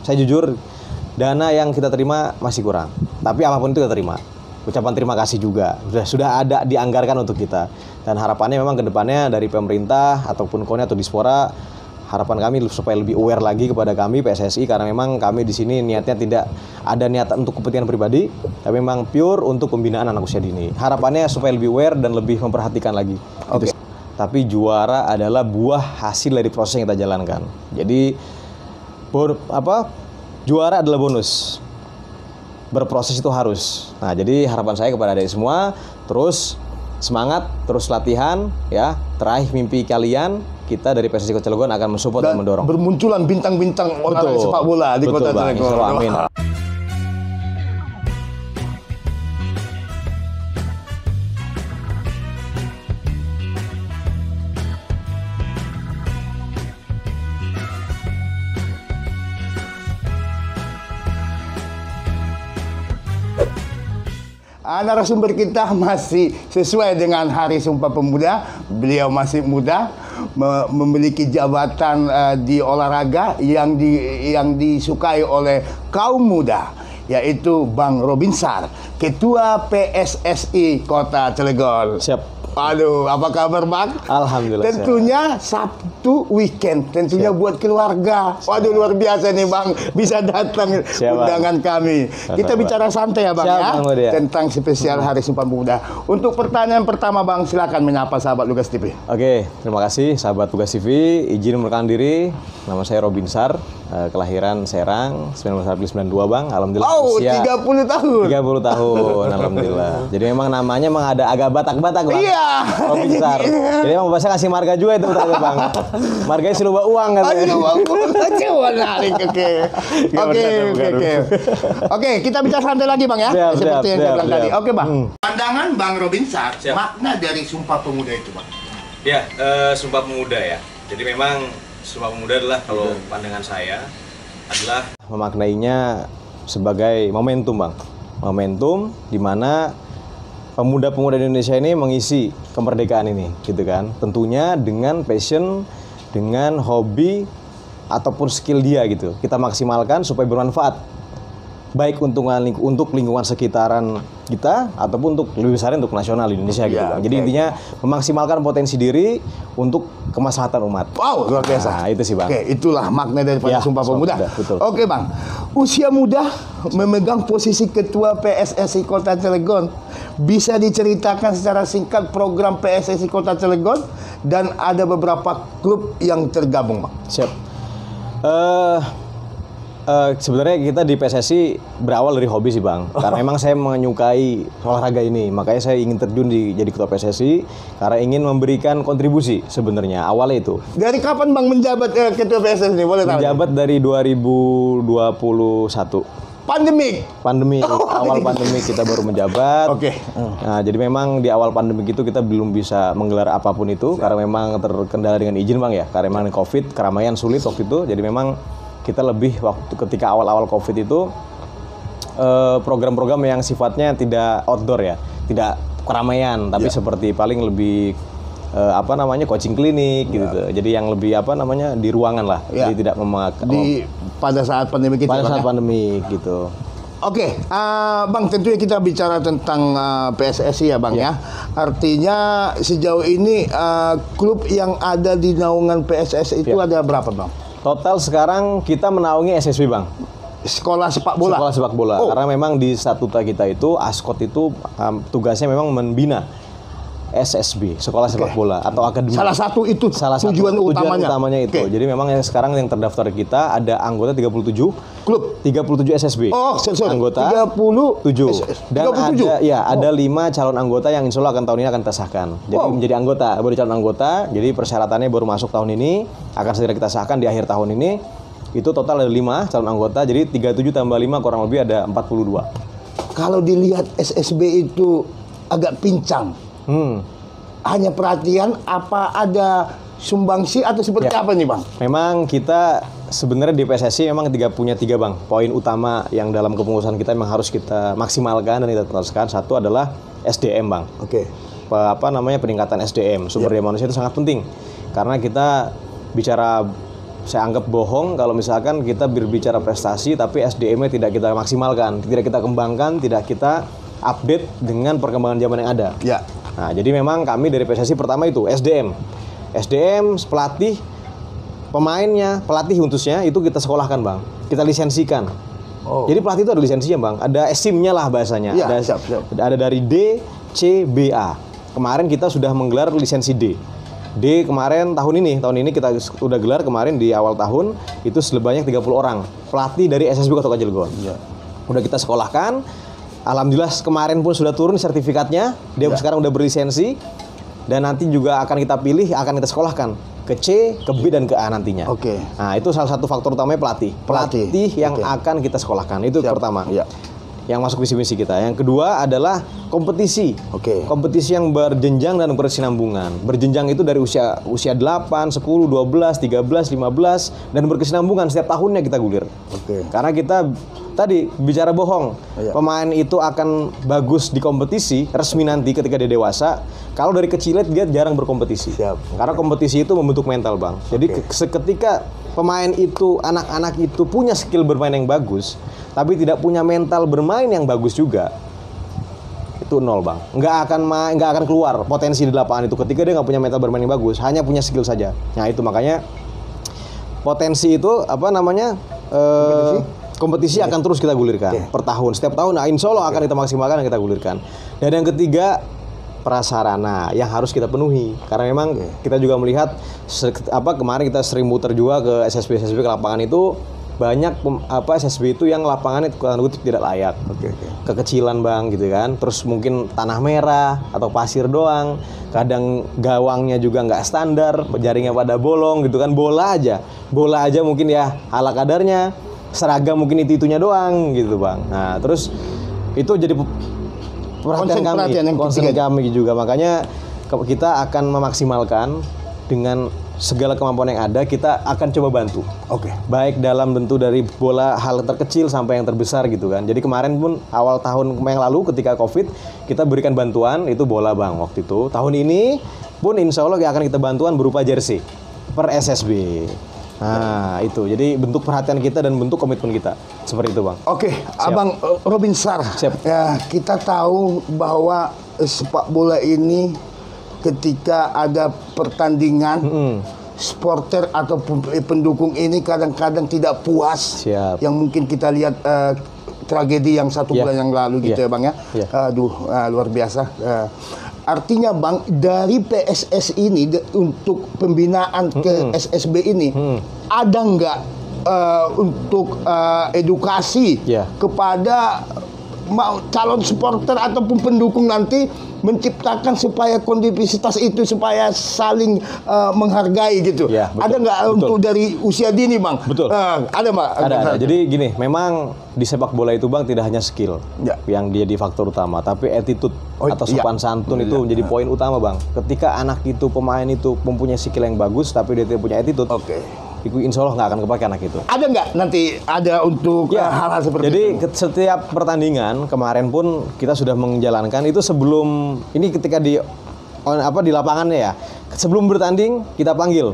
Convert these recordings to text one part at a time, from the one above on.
saya jujur, dana yang kita terima masih kurang. Tapi apapun itu kita terima. Ucapan terima kasih juga sudah ada dianggarkan untuk kita. Dan harapannya memang ke depannya dari pemerintah ataupun KONI atau Dispora, harapan kami supaya lebih aware lagi kepada kami PSSI, karena memang kami di sini niatnya tidak ada niatan untuk kepentingan pribadi, tapi memang pure untuk pembinaan anak usia dini. Harapannya supaya lebih aware dan lebih memperhatikan lagi. Oke. Tapi juara adalah buah hasil dari proses yang kita jalankan. Jadi juara adalah bonus. Berproses itu harus. Nah, jadi harapan saya kepada adik semua, terus semangat, terus latihan, ya. Teraih mimpi kalian, kita dari PSSI Kota Cilegon akan mensupport dan mendorong. Bermunculan bintang-bintang olahraga sepak bola di Kota Cilegon. Amin. Narasumber kita masih sesuai dengan Hari Sumpah Pemuda. Beliau masih muda, memiliki jabatan di olahraga yang disukai oleh kaum muda, yaitu Bang Robinsar, Ketua PSSI Kota Cilegon. Siap. Aduh, apa kabar Bang? Alhamdulillah. Tentunya Sabtu weekend, tentunya buat keluarga. Waduh, luar biasa nih Bang, bisa datang undangan kami. Kita bicara santai ya Bang. Siap, ya, tentang spesial Hari Sumpah Pemuda. Untuk pertanyaan pertama Bang, silakan menyapa sahabat Lugas TV. Oke, terima kasih sahabat Lugas TV. Izin memperkenalkan diri, nama saya Robinsar, kelahiran Serang 19 April 92 Bang. Alhamdulillah. Usia 30 tahun. 30 tahun, alhamdulillah. Jadi memang namanya ada agak batak-batak Bang. Iya. Robinsar. Jadi emang Bapak kasih marga juga itu Bang. Marganya siluba uang katanya. Oke, kita bicara santai lagi Bang ya. Seperti yang saya bilang tadi. Oke Bang. Pandangan Bang Robinsar, makna dari Sumpah Pemuda itu Bang. Ya, Sumpah Pemuda ya. Jadi memang Sumpah Pemuda adalah kalau pandangan saya adalah memaknainya sebagai momentum Bang. Momentum di mana pemuda-pemuda Indonesia ini mengisi kemerdekaan ini, gitu kan. Tentunya dengan passion, dengan hobi ataupun skill dia gitu. Kita maksimalkan supaya bermanfaat. Baik untuk lingkungan sekitaran kita ataupun untuk lebih besar untuk nasional Indonesia gitu Bang. Jadi intinya memaksimalkan potensi diri untuk kemaslahatan umat. Wow, luar biasa. Nah, itu sih Bang. Oke, itulah makna daripada Sumpah Pemuda. Betul. Oke Bang, usia muda memegang posisi Ketua PSSI Kota Cilegon. Bisa diceritakan secara singkat program PSSI Kota Cilegon dan ada beberapa klub yang tergabung Bang. Siap. Sebenarnya kita di PSSI berawal dari hobi sih Bang, karena memang saya menyukai olahraga ini, makanya saya ingin terjun jadi ketua PSSI karena ingin memberikan kontribusi sebenarnya awalnya itu. Dari kapan Bang menjabat ketua PSSI ini? Boleh tahu? Menjabat dari 2021. Pandemi, awal pandemi kita baru menjabat. Oke. Nah, jadi memang di awal pandemi itu kita belum bisa menggelar apapun itu karena memang terkendala dengan izin Bang ya, karena memang COVID, keramaian sulit waktu itu, jadi memang kita lebih waktu ketika awal-awal COVID itu program-program yang sifatnya tidak outdoor ya, tidak keramaian, tapi seperti paling lebih coaching klinik gitu. Jadi yang lebih di ruangan lah, jadi tidak memakai pada saat pandemi kita. Pada saat pandemi gitu. Oke, Bang, tentunya kita bicara tentang PSSI ya Bang ya. Artinya sejauh ini klub yang ada di naungan PSSI itu ada berapa Bang? Total sekarang kita menaungi SSB Bang. Sekolah sepak bola? Sekolah sepak bola. Karena memang di statuta kita itu, ASKOT itu tugasnya memang membina SSB, sekolah sepak bola atau akademi. Salah satu tujuan utamanya itu. Jadi memang yang sekarang yang terdaftar kita ada anggota 37 klub, 37 SSB. Anggota 37. Dan 37. Ada 5 calon anggota yang insya Allah tahun ini akan kita sahkan. Jadi menjadi anggota, baru calon anggota. Jadi persyaratannya baru masuk tahun ini, akan segera kita sahkan di akhir tahun ini. Itu total ada 5 calon anggota. Jadi 37 tambah 5 kurang lebih ada 42. Kalau dilihat SSB itu agak pincang. Hanya perhatian apa ada sumbangsi atau seperti apa nih Bang? Memang kita sebenarnya di PSSI memang punya tiga Bang poin utama yang dalam kepengurusan kita memang harus kita maksimalkan dan kita teruskan. Satu adalah SDM Bang. Peningkatan SDM, sumber daya manusia itu sangat penting karena kita bicara saya anggap bohong kalau misalkan kita berbicara prestasi tapi SDM-nya tidak kita maksimalkan, tidak kita kembangkan, tidak kita update dengan perkembangan zaman yang ada. Ya. Nah, jadi memang kami dari PSSI pertama itu SDM, pelatih, pemainnya, pelatih khususnya itu kita sekolahkan bang, kita lisensikan. Oh. Jadi pelatih itu ada lisensinya bang, ada SIM-nya lah bahasanya. Ya, ada, siap. ada dari D, C, B, A. Kemarin kita sudah menggelar lisensi D. D kemarin tahun ini kita udah gelar kemarin di awal tahun itu sebanyak 30 orang pelatih dari SSB Kota Cilegon. Ya. Udah kita sekolahkan. Alhamdulillah kemarin pun sudah turun sertifikatnya. Dia sekarang udah berlisensi dan nanti juga akan kita pilih, akan kita sekolahkan ke C, ke B dan ke A nantinya. Oke. Nah, itu salah satu faktor utamanya pelatih. Pelatih yang akan kita sekolahkan. Itu pertama. Ya. Yang masuk visi misi kita. Yang kedua adalah kompetisi. Oke. Kompetisi yang berjenjang dan berkesinambungan. Berjenjang itu dari usia 8, 10, 12, 13, 15 dan berkesinambungan setiap tahunnya kita gulir. Oke. Karena kita tadi bicara bohong. Iya. Pemain itu akan bagus di kompetisi resmi nanti ketika dia dewasa. Kalau dari kecil dia jarang berkompetisi. Siap. Karena kompetisi itu membentuk mental, Bang. Jadi seketika pemain itu, anak-anak itu punya skill bermain yang bagus, tapi tidak punya mental bermain yang bagus juga, itu nol bang. Nggak akan keluar potensi di lapangan itu ketika dia nggak punya mental bermain yang bagus, hanya punya skill saja. Nah itu makanya potensi itu kompetisi akan terus kita gulirkan per tahun, setiap tahun. Nah insya Allah akan kita maksimalkan dan kita gulirkan. Dan yang ketiga prasarana yang harus kita penuhi karena memang kita juga melihat kemarin kita sering muter juga ke SSB ke lapangan itu banyak SSB itu yang lapangannya tidak layak. Kekecilan bang gitu kan, terus mungkin tanah merah atau pasir doang, kadang gawangnya juga nggak standar, jaringnya pada bolong gitu kan, bola aja mungkin ya ala kadarnya, seragam mungkin itunya doang gitu bang. Nah terus itu jadi perhatian kami juga, makanya kita akan memaksimalkan dengan segala kemampuan yang ada, kita akan coba bantu. Baik dalam bentuk dari bola hal terkecil sampai yang terbesar gitu kan. Jadi kemarin pun awal tahun yang lalu ketika Covid kita berikan bantuan itu bola bang waktu itu. Tahun ini pun insya Allah akan kita bantuan berupa jersey per SSB. Nah itu jadi bentuk perhatian kita dan bentuk komitmen kita seperti itu bang. Abang Robin Sar. Siap. Ya, kita tahu bahwa sepak bola ini ketika ada pertandingan, supporter atau pendukung ini kadang-kadang tidak puas. Siap. Yang mungkin kita lihat tragedi yang satu bulan yang lalu gitu ya bang ya. Luar biasa. Artinya bang, dari PSS ini untuk pembinaan ke SSB ini ada nggak untuk edukasi kepada calon supporter ataupun pendukung nanti menciptakan supaya kondisivitas itu supaya saling menghargai gitu. Ya, betul. Ada nggak untuk dari usia dini bang? Betul. Ada mbak. Ada. Jadi gini, memang di sepak bola itu bang tidak hanya skill yang dia di faktor utama, tapi attitude atau sopan santun itu menjadi poin utama bang. Ketika anak itu pemain itu mempunyai skill yang bagus tapi dia tidak punya attitude, insya Allah nggak akan kepake anak itu. Ada nggak nanti ada untuk hal-hal seperti jadi itu? Jadi setiap pertandingan kemarin pun kita sudah menjalankan itu sebelum ini ketika di lapangannya ya. Sebelum bertanding kita panggil.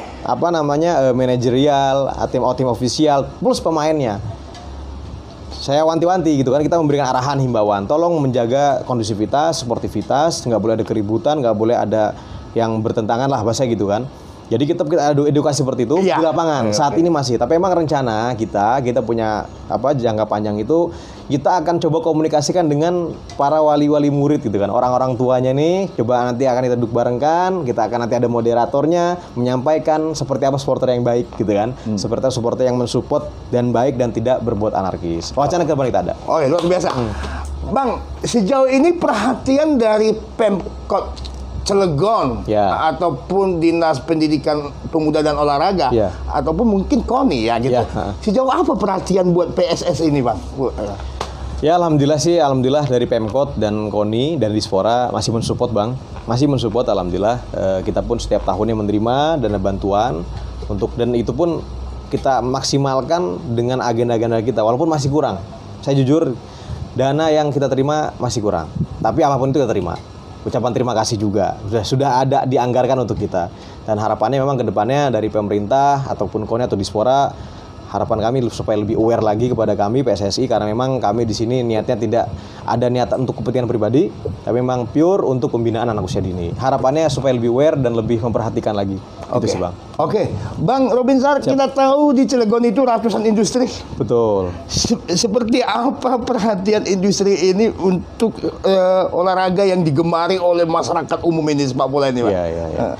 Manajerial, tim ofisial plus pemainnya. Saya wanti-wanti gitu kan, kita memberikan arahan himbauan. Tolong menjaga kondusivitas, sportivitas, nggak boleh ada keributan, nggak boleh ada yang bertentangan lah bahasa gitu kan. Jadi kita ada edukasi seperti itu di lapangan. Saat ini masih, tapi emang rencana kita punya jangka panjang itu kita akan coba komunikasikan dengan para wali-wali murid gitu kan. Orang-orang tuanya nih coba nanti akan kita duduk barengkan, kita akan nanti ada moderatornya menyampaikan seperti apa supporter yang baik gitu kan. Seperti apa supporter yang mensupport dan baik dan tidak berbuat anarkis. Wacana ke depan kita ada. Luar biasa. Bang, sejauh ini perhatian dari Pemkot Cilegon ataupun Dinas Pendidikan Pemuda dan Olahraga ataupun mungkin KONI ya gitu. Sejauh apa perhatian buat PSS ini bang? Ya alhamdulillah dari Pemkot dan KONI dan Dispora masih mensupport bang, masih mensupport alhamdulillah. Kita pun setiap tahunnya menerima dana bantuan dan itu pun kita maksimalkan dengan agenda-agenda kita walaupun masih kurang. Saya jujur dana yang kita terima masih kurang, tapi apapun itu kita terima. Ucapan terima kasih juga sudah ada dianggarkan untuk kita. Dan harapannya memang ke depannya dari pemerintah ataupun KONI atau Dispora, harapan kami supaya lebih aware lagi kepada kami PSSI, karena memang kami di sini niatnya tidak ada niatan untuk kepentingan pribadi, tapi memang pure untuk pembinaan anak usia dini. Harapannya supaya lebih aware dan lebih memperhatikan lagi. Itu sih Bang. Oke, Bang Robinsar, kita tahu di Cilegon itu ratusan industri. Betul. Seperti apa perhatian industri ini untuk olahraga yang digemari oleh masyarakat umum ini sepak bola ini, Bang? Iya.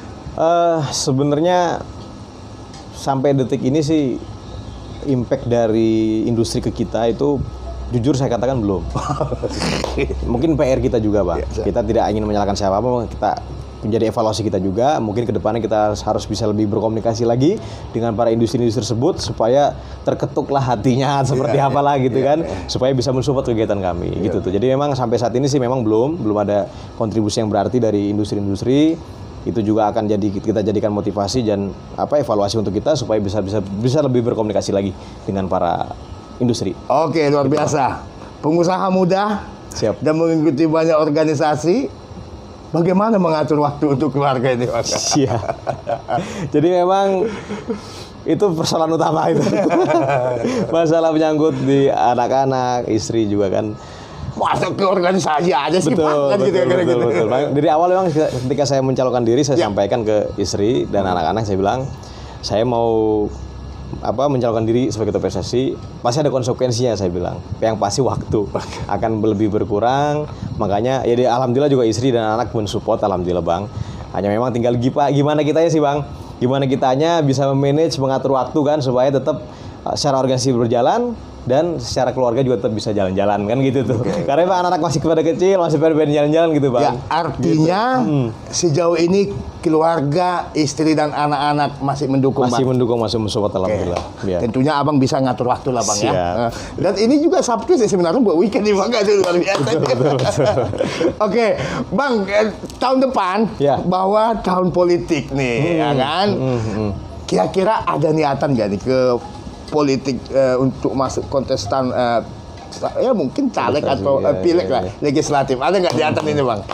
Sebenarnya sampai detik ini sih impact dari industri ke kita itu jujur saya katakan belum. Mungkin PR kita juga, Bang. Kita tidak ingin menyalahkan siapapun, kita menjadi evaluasi kita juga. Mungkin kedepannya kita harus bisa lebih berkomunikasi lagi dengan para industri-industri tersebut supaya terketuklah hatinya seperti apalah gitu kan, supaya bisa mensupport kegiatan kami gitu tuh. Jadi memang sampai saat ini sih memang belum ada kontribusi yang berarti dari industri-industri. Itu juga akan kita jadikan motivasi dan evaluasi untuk kita supaya bisa lebih berkomunikasi lagi dengan para industri. Oke, luar biasa. Pengusaha muda Siap. dan mengikuti banyak organisasi. Bagaimana mengatur waktu untuk keluarga ini, Pak? Iya. Jadi memang itu persoalan utama itu. Masalah menyangkut di anak-anak, istri juga kan. Masuk ke organisasi aja sih, Betul, Pak. Kan gitu. betul. Dari awal memang ketika saya mencalonkan diri, saya sampaikan ke istri dan anak-anak, saya bilang, saya mau mencalonkan diri sebagai ketua PSSI, pasti ada konsekuensinya, saya bilang. Yang pasti waktu akan lebih berkurang. Makanya ya alhamdulillah juga istri dan anak mensupport, alhamdulillah Bang. Hanya memang tinggal gimana kitanya sih Bang. Gimana kitanya bisa memanage, mengatur waktu kan supaya tetap secara organisasi berjalan dan secara keluarga juga tetap bisa jalan-jalan kan gitu tuh. Karena memang anak-anak masih pada kecil, masih pada jalan-jalan gitu Bang. Ya, artinya sejauh ini keluarga, istri dan anak-anak masih mendukung, Masih Bang. mendukung, masih mensupport, alhamdulillah. Ya. Tentunya Abang bisa ngatur waktu lah, Bang. Siap. Ya. Dan ini juga Sabtu sih sebenarnya buat weekend nih, Bang. Itu luar biasa. Betul. Oke, Bang, tahun depan Ya. bahwa tahun politik nih, ya kan? Kira-kira ada niatan nggak nih ke politik untuk masuk kontestan ya mungkin caleg atau pileg lah, legislatif? Ada nggak niatan ini, Bang?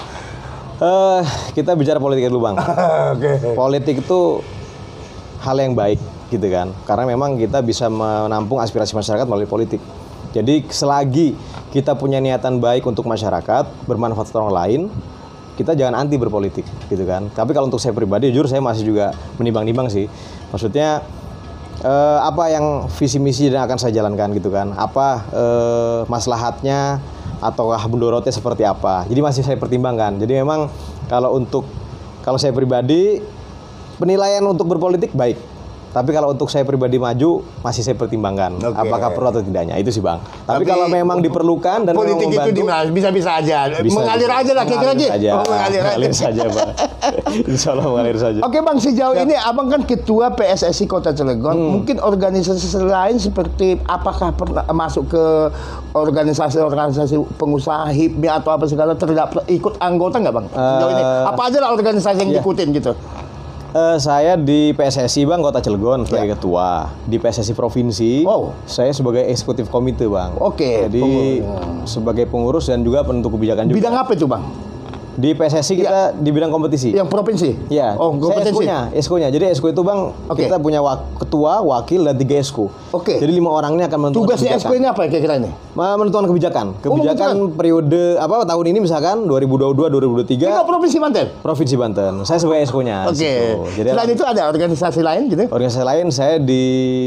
Kita bicara politik dulu Bang. Politik itu hal yang baik gitu kan, karena memang kita bisa menampung aspirasi masyarakat melalui politik. Jadi selagi kita punya niatan baik untuk masyarakat, bermanfaat untuk orang lain, kita jangan anti berpolitik gitu kan. Tapi kalau untuk saya pribadi, jujur saya masih juga menimbang-nimbang sih. Maksudnya apa yang visi misi dan akan saya jalankan gitu kan, apa maslahatnya atau mudorotnya seperti apa, jadi masih saya pertimbangkan. Jadi memang kalau saya pribadi, penilaian untuk berpolitik baik, tapi kalau untuk saya pribadi maju masih saya pertimbangkan apakah perlu atau tidaknya, itu sih Bang. Tapi kalau memang diperlukan dan politik itu bisa-bisa aja, mengalir aja lah kira-kira aja. Mengalir saja Bang. Insya Allah mengalir saja. Oke Bang, sejauh ini Abang kan ketua PSSI Kota Cilegon. Mungkin organisasi lain seperti apakah pernah masuk ke organisasi pengusaha HIPMI atau apa segala, terdapat ikut anggota nggak Bang? Sejauh ini apa aja lah organisasi yang diikutin gitu? Saya di PSSI Bang Kota Cilegon sebagai ketua, di PSSI Provinsi saya sebagai eksekutif komite Bang. Jadi sebagai pengurus dan juga penentu kebijakan juga. Bidang apa itu Bang? Di PSSI kita di bidang kompetisi. Yang provinsi? Ya. Kompetensi. Saya eskonya. Jadi esko itu Bang, kita punya ketua, wakil dan 3 esko. Oke. Jadi 5 orang ini akan menentukan tugasnya esko ini apa kira-kira ini? Menentukan kebijakan. Kebijakan periode tahun ini misalkan 2022 2023. Ini provinsi Banten. Provinsi Banten. Saya sebagai eskonya. Oke. Jadi selain itu ada organisasi lain gitu? Organisasi lain saya di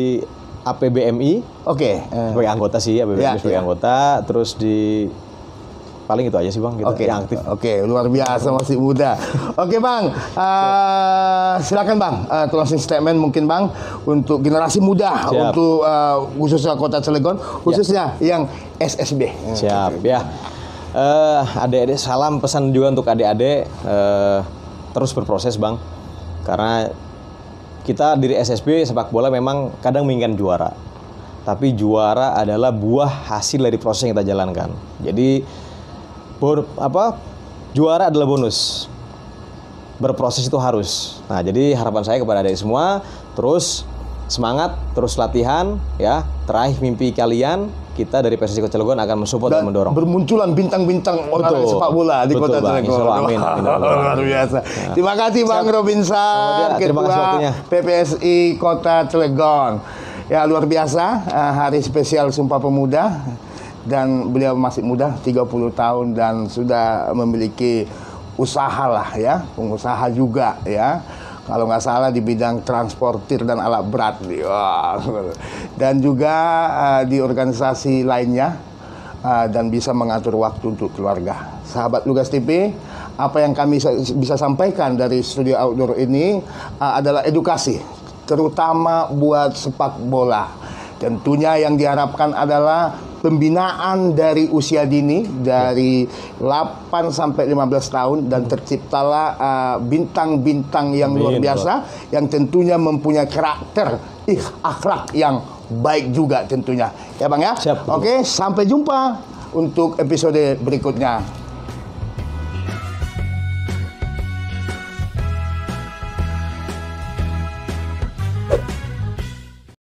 APBMI. Sebagai anggota sih, APBMI sebagai anggota, terus di paling itu aja sih Bang, kita yang aktif. Luar biasa, masih muda. Bang, silakan Bang, closing statement mungkin Bang untuk generasi muda. Siap. Untuk khususnya Kota Cilegon, khususnya yang SSB. Siap ya. Adik-adik, salam pesan juga untuk adik-adik, terus berproses Bang, karena kita dari SSB sepak bola memang kadang menginginkan juara, tapi juara adalah buah hasil dari proses yang kita jalankan. Jadi juara adalah bonus, berproses itu harus. Nah, jadi harapan saya kepada adik semua, terus semangat, terus latihan ya, teraih mimpi kalian, kita dari PSSI Kota Cilegon akan mensupport dan mendorong. Bermunculan bintang-bintang olahraga sepak bola di Kota Bang. Cilegon. Insya Allah, amin. Luar biasa. Terima kasih Bang Robinson, Terima kasih Ketua waktunya. PPSI Kota Cilegon. Ya luar biasa, hari spesial Sumpah Pemuda, dan beliau masih muda, 30 tahun, dan sudah memiliki usaha lah ya, pengusaha juga ya. Kalau nggak salah di bidang transportir dan alat berat. Wah. Dan juga di organisasi lainnya, dan bisa mengatur waktu untuk keluarga. Sahabat Lugas TV, apa yang kami bisa sampaikan dari studio outdoor ini adalah edukasi, terutama buat sepak bola. Tentunya yang diharapkan adalah pembinaan dari usia dini, dari 8 sampai 15 tahun, dan terciptalah bintang-bintang yang luar biasa, yang tentunya mempunyai karakter, akhlak yang baik juga tentunya. Ya Bang ya? Siap. Oke, sampai jumpa untuk episode berikutnya.